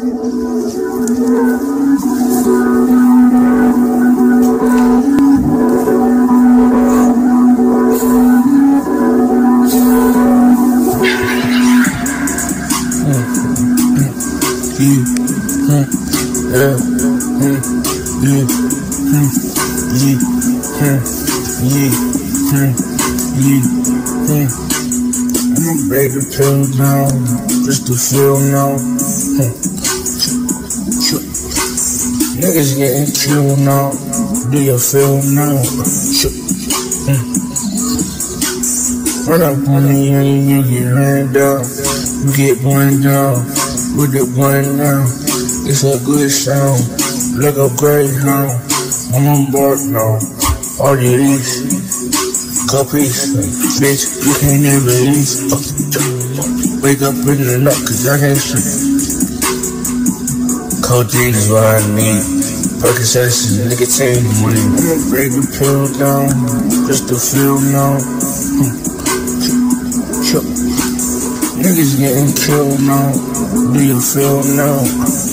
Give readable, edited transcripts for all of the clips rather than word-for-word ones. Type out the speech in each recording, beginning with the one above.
I'ma break the pill down, just to feel now. Niggas getting killed now, do you feel now? Run up on me and you get ran down. You get blind down, with the blind now. It's a good sound, like a Greyhound. I'm on board now, all you these copies, bitch, you can't even leave. Wake up in the night, cause I can't sleep. Codeine is what I need. Percocets and nicotine money. I'ma break the pill down, just to feel now. Niggas getting killed now, do you feel now?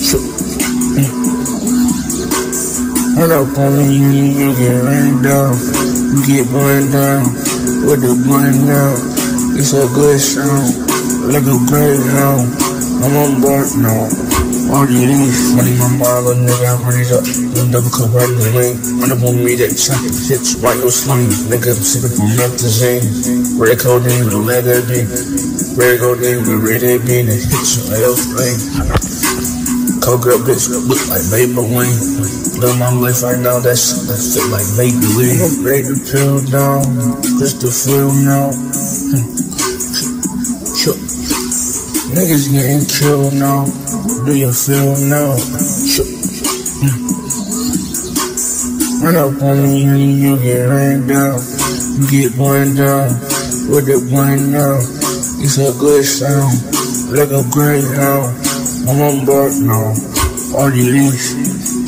Run up on me, you get ran down. You get burned down, with the blind now. It's a good sound, like a Greyhound. I'm on board now. All you need, money my mile, nigga, I run it up. Double cup right in the lane. Run up on me, that chocolate hits right your sling. Nigga, I'm sipping from methazine. Red codeine with a leather bean. Red codeine with a red bean that hits your L flame. Cold girl bitch look like Maybelline. Live my life right now, that fit like Maybelline. I'ma break the pill down, just to feel now. Niggas getting killed now, do you feel now? Run up on me and you get ran down. You get blind down, with the blind now. It's a good sound, like a Greyhound. I'm on board now, all you leave.